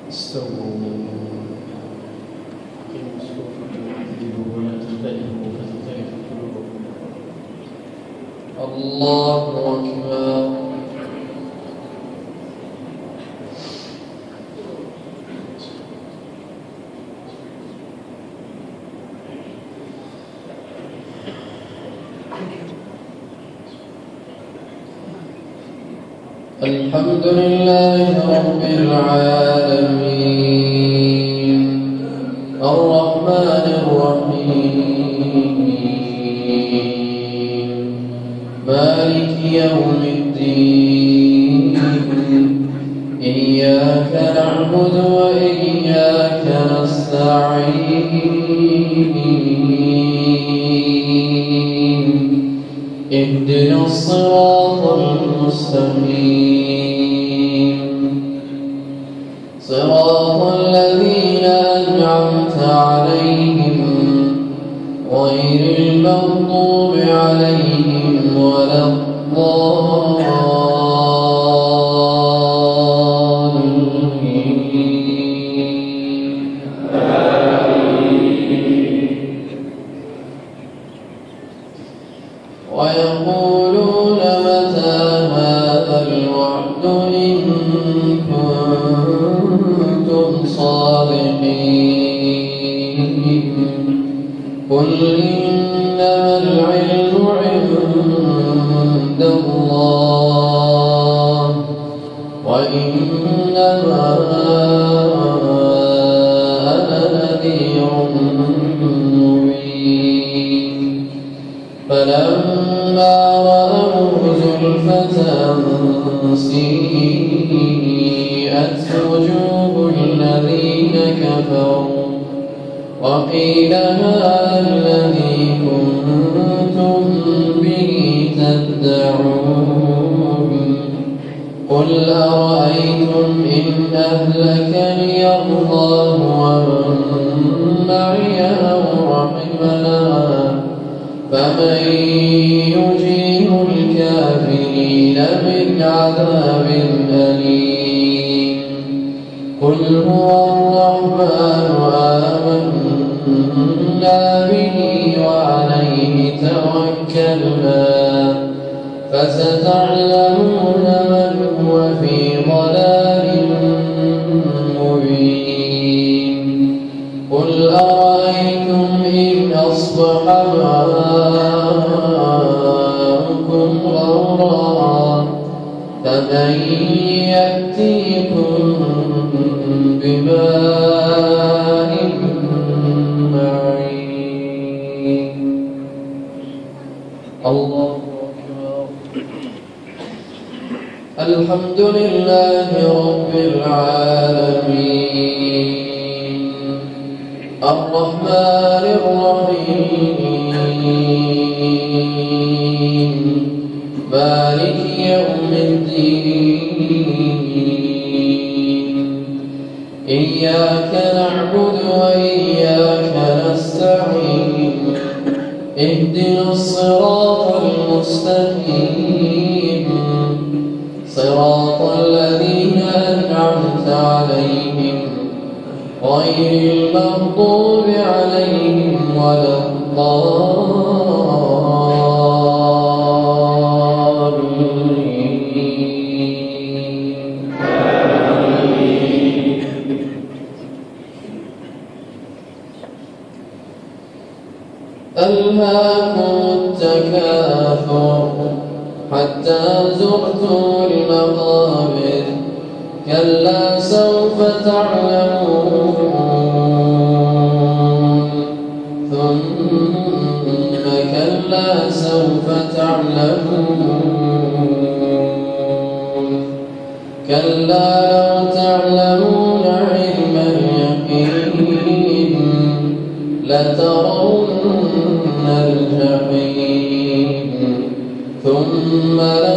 استووا أقيموا صفوفكم واعتدلوا ولا تختلفوا فتختلف قلوبكم. الله أكبر. الحمد لله رب العالمين الرحمن الرحيم مالك يوم الدين إياك نعبد وإياك نستعين اهدنا الصراط المستقيم صراط الذين أنعمت عليهم غير المغضوب عليهم ولا ويقولون متى هذا الوعد إن كنتم صادقين قل إنما العلم عند الله وإنما أنا نذير مبين فلما رأوه زلفة سيئت وجوه الذين كفروا وقيل هذا الذي كنتم به تدعون قل أرأيتم إن أهلكني الله ومن معي أو رحمنا فمن يجير الكافرين من عذاب أليم قل هو الرحمن آمنا به وعليه توكلنا فستعلمون من هو في ضلال مبين قل أرأيتم إن أصبح ماؤكم غورا فمن يأتيكم بماء معين. الله أكبر. الحمد لله رب العالمين الرحمن الرحيم مالك يوم الدين إياك نعبد وإياك نستعين اهدنا الصراط المستقيم صراط الذين أنعمت عليهم غير المغضوب عليهم ولا الضالين. ألهاكم التكاثر حتى زرتم المقابر كلا سوف تعلمون ثم كلا سوف تعلمون كلا لو تعلمون علم اليقين لترون الجحيم ثم